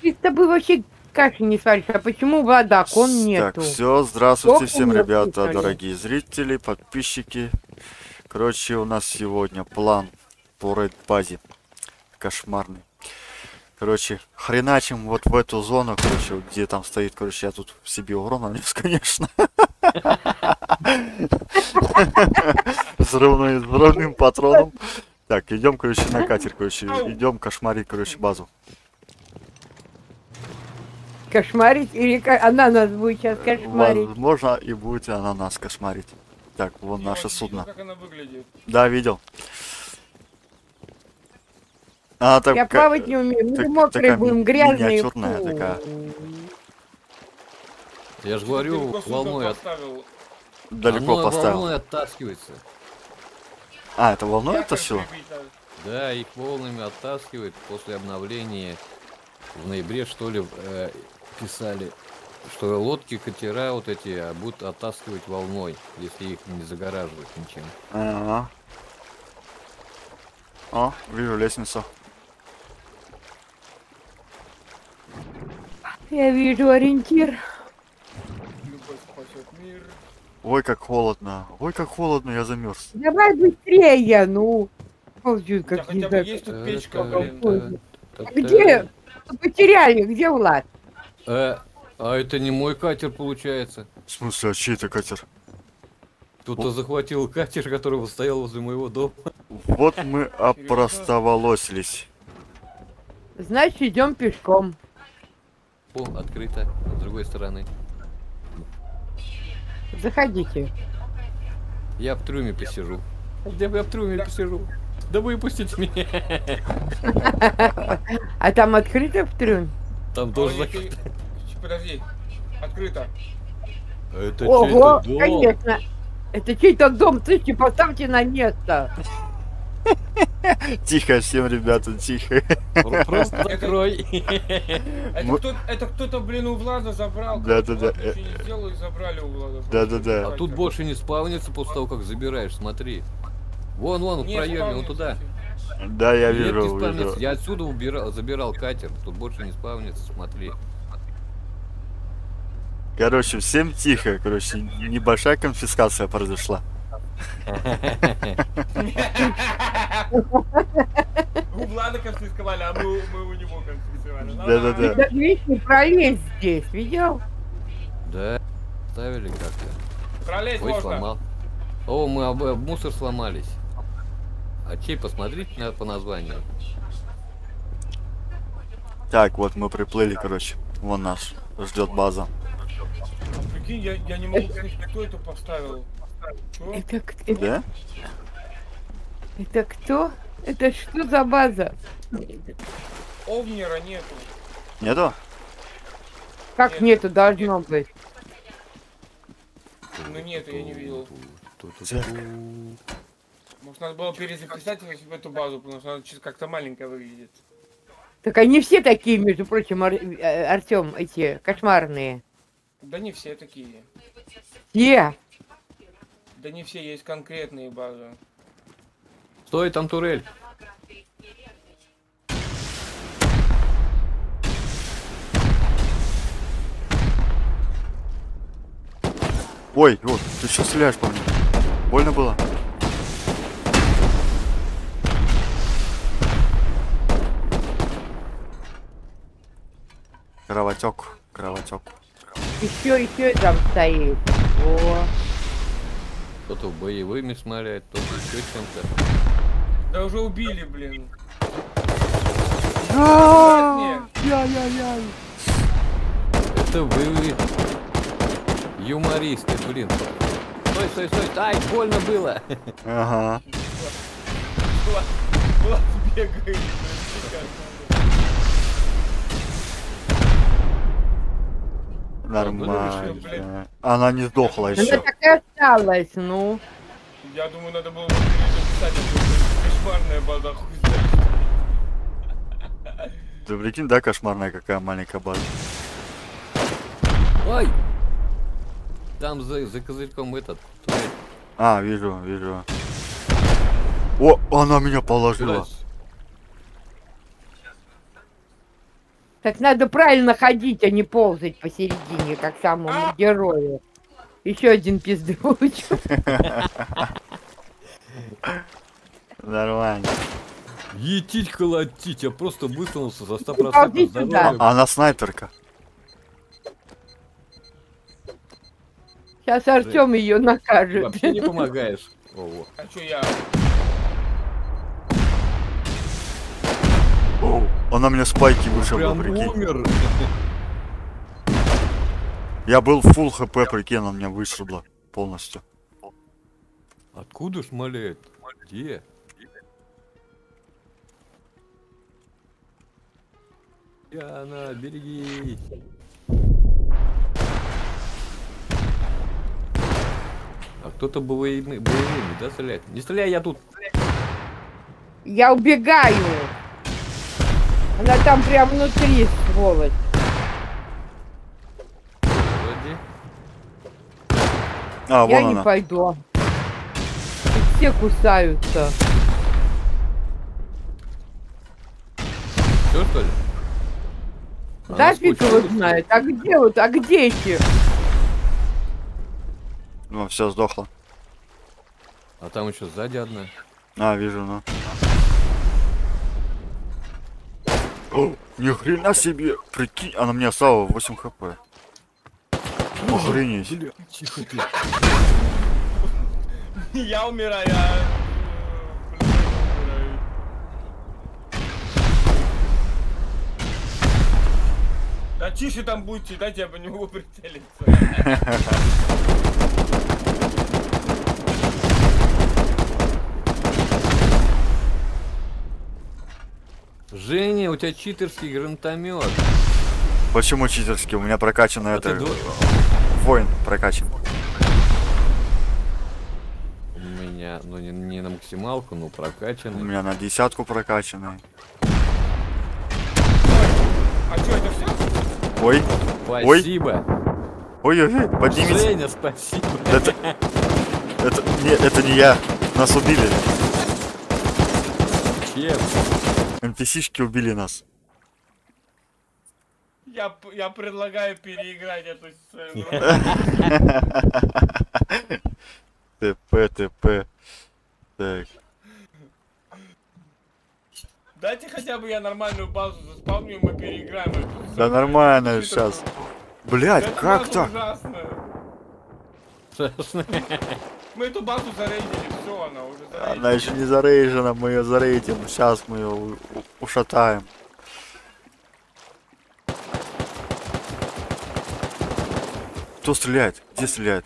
с тобой вообще каши не сваришь, а почему вода, окон нету? Так, все, здравствуйте Окон всем, нет, ребята, что ли? дорогие зрители, подписчики. Короче, у нас сегодня план по рейд-базе кошмарный. Короче, хреначим вот в эту зону, короче, вот где там стоит, короче, я тут себе урон нанес, конечно. Взрывным патроном. Так, идем, короче, на катер, короче, идем кошмарить, короче, базу. Кошмарить или она нас будет сейчас кошмарить? Возможно, и будет она нас кошмарить. Так, вон Я наше вот судно. видел, как она выглядит. Да, видел. А, так, Я плавать не умею, мы мокрые будем, грязные. миниатюрная такая. Я же говорю, Далеко судно волной, поставил. Далеко оно поставил. волной оттаскивается. А, это волной Якорь это все? прибить надо. Да, их волнами оттаскивает после обновления. В ноябре, что ли, писали, что лодки, катера вот эти будут оттаскивать волной, если их не загораживать ничем. Ага. О, вижу лестницу. Я вижу ориентир. Любовь спасет мир. Ой, как холодно. Ой, как холодно, я замерз. Давай быстрее, ну. Ползют, У тебя как хотя не бы знаю. есть тут печка, это- блин. Где? Потеряли, где Влад? А это не мой катер получается. В смысле, а чей это катер? Кто-то захватил катер, который стоял возле моего дома. Вот мы опростоволосились. Значит, идем пешком. О, открыто, с другой стороны. Заходите. Я в трюме посижу. Где бы я в трюме посижу? Да выпустите меня. А там открыто в трюм? Там А тоже у них закрыто. Подожди. Открыто. Это Ого, чей-то дом. конечно. Это чей-то дом, слушайте, поставьте на место. Тихо всем, ребята, тихо. Просто закрой. Это кто-то, блин, у Влада забрал. Да-да-да. Влад ничего не сделал и забрали у Влада. Да-да-да. А тут больше не спавнится после того, как забираешь, смотри. Вон, в Не, проеме, спавнится, вон туда. кстати. Да, я Нет, не вижу, спавнится. вижу. Я отсюда забирал катер. Тут больше не спавнится, смотри. Короче, всем тихо. Короче, небольшая конфискация произошла. У Влада конфисковали, а мы у него конфисковали. Да-да-да. Даже видишь, не пролезть здесь, видел? Да, ставили как-то. Пролезть Ой, можно. сломал. О, мы об мусор сломались. А чей, посмотрите по названию. Так, вот мы приплыли, короче. Вон наш ждет база. Прикинь, я не могу понять, кто это поставил. Чё? Да? Это кто? Это что за база? Овнера нету. Нету? Как Нет, нету, должно быть. Ну нет, я не видел. Может, надо было перезаписать в эту базу, потому что она чисто как-то маленькая выглядит. Так они все такие, между прочим, Артем, эти кошмарные. Да не все такие. Все. Да не все, есть конкретные базы. Стой, там турель. Ой, вот, ты что стреляешь по мне? Больно было? Кровотек, кровотек. Еще там стоит. О. Кто-то боевыми шмаляет, кто-то еще чем-то. Да уже убили, блин. Яй-яй-яй. Это вы юмористы, блин. Стой. Ай, больно было. Ага. Влад бегает. Нормально. Она не сдохла Она еще. так и осталась, ну. Я думаю, надо было перезаписать, это кошмарная база, хуй знает. Ты прикинь, да, кошмарная какая маленькая база. Ой! Там за козырьком этот. турель. А, вижу. О, она меня положила. Куда? Так надо правильно ходить, а не ползать посередине, как самому герою. Еще один пиздуч. Нормально. Етить, колотить, я просто высунулся за 100% Ползи сюда. здоровья. Она снайперка. Сейчас Артем ее Ты накажет. вообще не помогаешь. Во-во. А чё я? Она мне спайки вышибла, Прям прикинь. умер. Я был full хп, прикинь, она меня вышибла полностью. Откуда шмаляет? Где? Яна, берегись. А кто-то боевыми, да, стреляет? Не стреляй, я тут. Я убегаю. Она там прям внутри, сволочь. Вроде. А, Я вон не она. пойду. Тут все кусаются. Все, что ли? Да, Она фиг его скучилась. знает. А где вот, а где эти? Ну, все, сдохла. А там еще сзади одна. А, вижу, ну. О, ни хрена себе! Прикинь, она мне остала 8 хп. Охренеть. Бля, тихо ты. Я умираю, я... блин, умираю. Да тише там будьте, дайте я по нему прицелиться. Женя, у тебя читерский гранатомет. Почему читерский? У меня прокачано А ты это... ду- Воин прокачан. У меня, ну не на максималку, но У прокачанный. меня на 10-ку прокачанный. А чё, это все? Ой, Спасибо. ой, поднимите. Женя, спасибо. Это не я. Нас убили. Чем? NPC-шки убили нас. Я предлагаю переиграть эту сцену. ТП. Так. Дайте хотя бы я нормальную базу заспавню, и мы переиграем эту сцену. Да нормально Это сейчас. просто- Блять, Эта как база так? ужасная. Страшно. Мы эту базу зарейдили, все, она уже зарейдена. Она еще не зарейжена, мы ее зарейдим. Сейчас мы ее ушатаем. Кто стреляет? Где стреляет?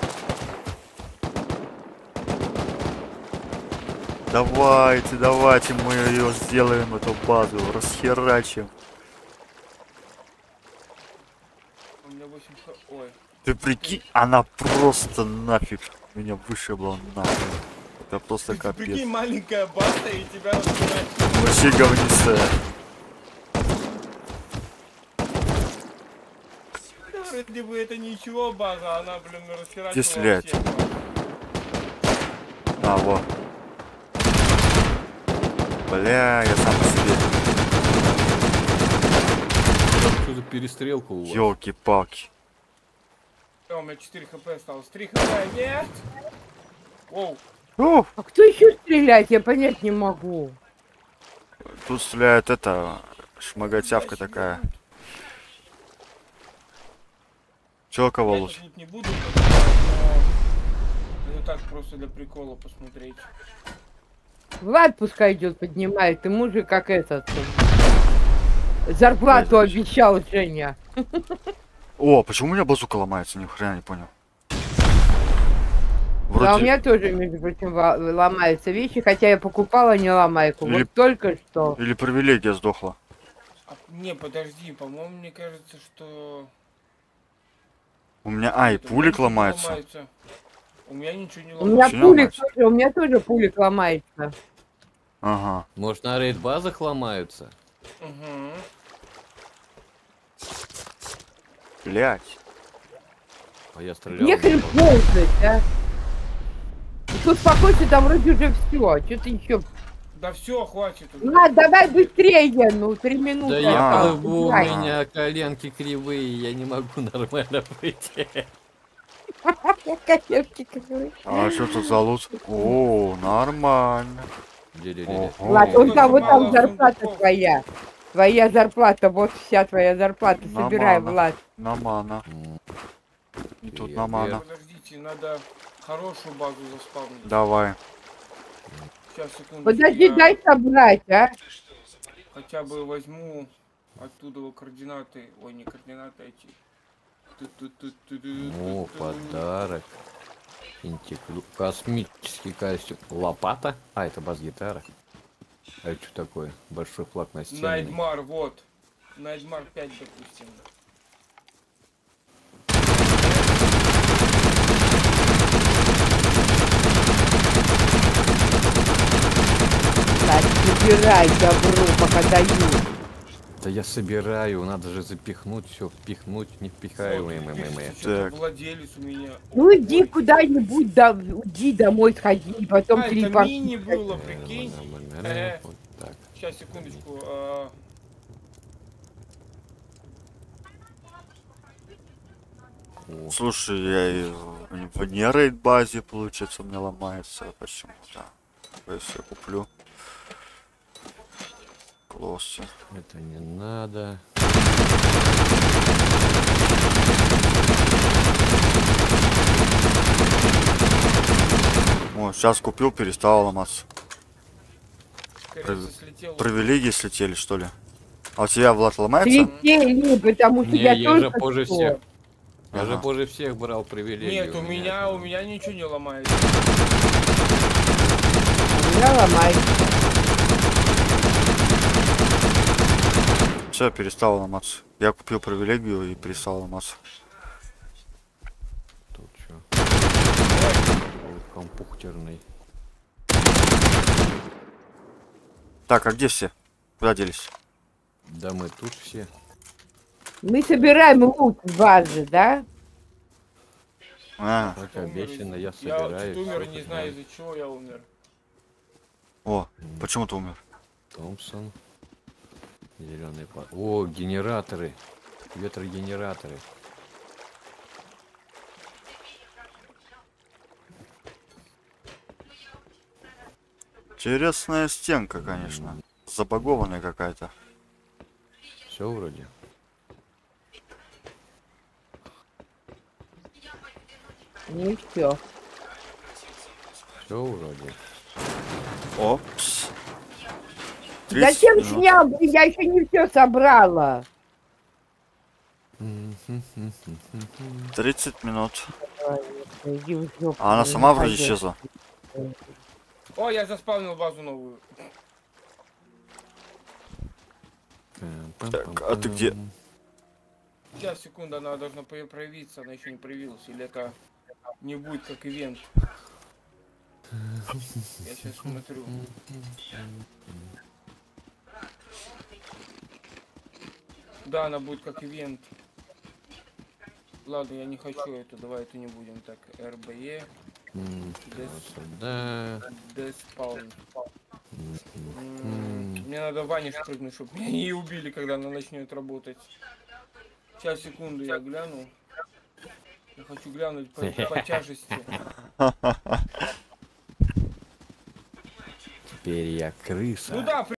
Давайте, мы ее сделаем, эту базу, расхерачим. У меня 8 Ой. Ты прикинь, она просто нафиг меня вышибла нахуй. Это просто Прикинь, капец. маленькая база, и тебя разбирать. Вообще говнистая. Вроде бы это ничего база, она, блин, расхерачивала Где стрелять? всех. А, вот. Бля, я сам по себе. Что за перестрелка у вас? Ёлки-палки. У меня 4 хп осталось. 3 хп, нет! Оу, Ух, А кто еще стреляет? Я понять не могу. тут стреляет эта шмагатявка такая. Челка я волос. тут не буду поднимать, но это так просто для прикола посмотреть. Влад пускай идет, поднимает. Ты мужик как этот. Зарплату обещал Женя. О, почему у меня базука ломается? Ни хрена не понял. Да, у Вроде меня тоже, между прочим, ломаются вещи, хотя я покупала не ломайку. Или- Вот только что. или привилегия сдохла. Не, подожди, по-моему, мне кажется, что... У меня, и это, у меня пулик ничего не ломается. У меня ничего не У меня ломается. не пулик ломается? тоже, у меня тоже пулик ломается. Ага. Может, на рейд-базах ломаются? Угу. Блять. А я стрелял. Нехрен ползать, а. И тут спокойно, там вроде уже все. Что ты еще? Да все, хватит. уже. Давай быстрее, ну 3 минуты. Да я А. осталось. плыву, у Давай. меня коленки кривые, я не могу нормально выйти. Коленки кривые. А что тут за лут? О, нормально. Ле-ле-ле-ле. Ого. Влад, Ой, вот там мало зарплата сундуков. твоя. Твоя зарплата, вот вся твоя зарплата. Собирай, Нормально. Влад. Намана. М, И тут Привет. намана. Подождите, надо хорошую базу заспавнить. Давай. Сейчас, секунду. Подожди, дай собрать, а. Хотя бы возьму оттуда координаты. Ой, не координаты, а эти. О, подарок. Космический костюм. Лопата? А, это бас-гитара. А это что такое? Большой флаг на стене. Найтмар, вот. Найтмар 5, допустим. Так, собирай добро, пока даю. Да я собираю, надо же запихнуть все, впихнуть невпихаемое. Что-то Так. владелец у меня. Ну иди куда-нибудь, уйди домой сходи, потом А, это телепорт. мини было, прикинь. Вот так. Сейчас, секундочку. О, Слушай, я и в нерейд базе, получается, у меня ломается почему-то. Если я куплю. Клоссер. это не надо. О, сейчас купил, перестал ломаться. Кажется, слетел. Привилегии слетели, что ли? А у тебя, Влад, ломается? Слетели, потому что Не, я я же только позже что. всех. Я же Ага. позже всех брал привилегии. Нет, у меня ничего не ломается. Я ломаю. Все, перестал ломаться. Я купил привилегию и перестал ломаться. Тут что? Компьютерный. Так, а где все? Куда делись? Да мы тут все. Мы собираем лут в базе, да? А, Как обещано, я Я собираю. чуть умер, всё, не да. знаю из-за чего я умер. о, почему ты умер? Томпсон. Зеленый пар. О, генераторы. Ветрогенераторы. Интересная стенка, конечно. Забагованная какая-то. Все вроде. Не все. Все вроде. Опс. 30 Зачем минут. снял? Блин, я еще не все собрала. 30 минут. Иди в жопу, А она не сама вроде пойдёт. исчезла. О, я заспавнил базу новую. Так, а ты где? Сейчас, секунду, она должна проявиться, она еще не проявилась. Или это не будет как ивент. Я сейчас смотрю. Да, она будет как ивент. Ладно, я не хочу эту, давай это не будем. Так, РБЕ, Да. деспаун. Мне надо в Ване спрыгнуть, чтобы меня не убили, когда она начнет работать. Сейчас, секунду, я гляну. Я хочу глянуть по тяжести. Теперь я крыса. Ну да,